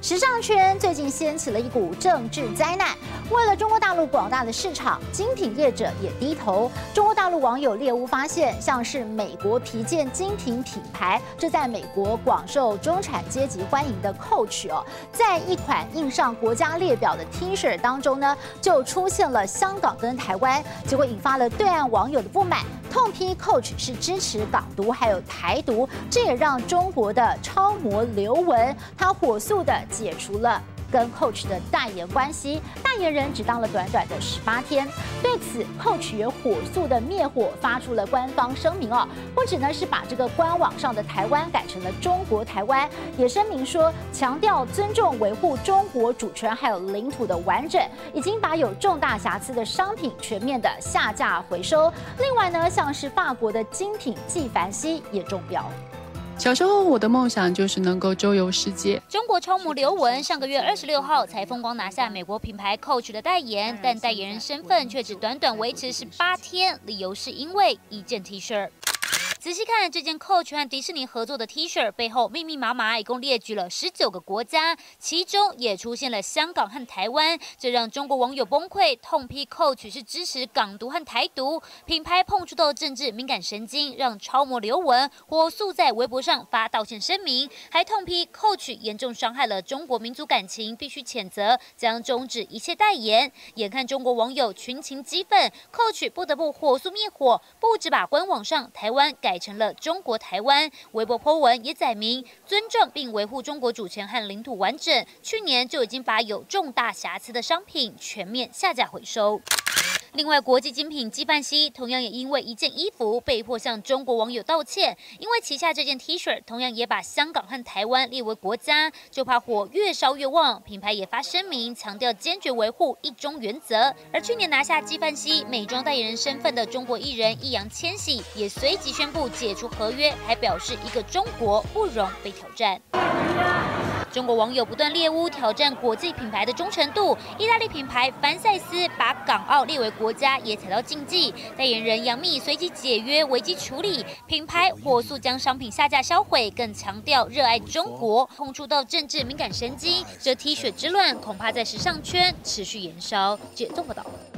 时尚圈最近掀起了一股政治灾难，为了中国大陆广大的市场，精品业者也低头。中国大陆网友猎巫发现，像是美国皮件精品品牌，这在美国广受中产阶级欢迎的 Coach 在一款印上国家列表的 T 恤当中呢，就出现了香港跟台湾，结果引发了对岸网友的不满，痛批 Coach 是支持港独还有台独，这也让中国的超模刘雯她火速的解除了跟 Coach 的代言关系，代言人只当了短短的18天。对此 ，Coach 也火速的灭火，发出了官方声明不止呢是把这个官网上的台湾改成了中国台湾，也声明说强调尊重维护中国主权还有领土的完整，已经把有重大瑕疵的商品全面的下架回收。另外呢，像是法国的精品纪梵希也中标。 小时候，我的梦想就是能够周游世界。 中国超模刘雯上个月26号才风光拿下美国品牌 Coach 的代言，但代言人身份却只短短维持18天，理由是因为一件 T 恤。仔细看这件 Coach 和迪士尼合作的 T 恤背后密密麻麻，一共列举了19个国家，其中也出现了香港和台湾，这让中国网友崩溃，痛批 Coach 是支持港独和台独，品牌碰触到政治敏感神经，让超模刘雯火速在微博上发道歉声明，还痛批 Coach 严重伤害了中国民族感情，必须谴责，将终止一切代言。眼看中国网友群情激愤 ，Coach 不得不火速灭火，不止把官网上台湾改成了中国台湾，微博 po 文也载明尊重并维护中国主权和领土完整。去年就已经把有重大瑕疵的商品全面下架回收。另外，国际精品纪梵希同样也因为一件衣服被迫向中国网友道歉，因为旗下这件 T 恤同样也把香港和台湾列为国家，就怕火越烧越旺。品牌也发声明，强调坚决维护一中原则。而去年拿下纪梵希美妆代言人身份的中国艺人易烊千玺，也随即宣布解除合约，还表示一个中国不容被挑战。中国网友不断猎巫挑战国际品牌的忠诚度，意大利品牌凡赛斯把港澳列为国家也踩到禁忌，代言人杨幂随即解约危机处理，品牌火速将商品下架销毁，更强调热爱中国，碰触到政治敏感神经，这 T 恤之乱恐怕在时尚圈持续延烧。记者综合报道。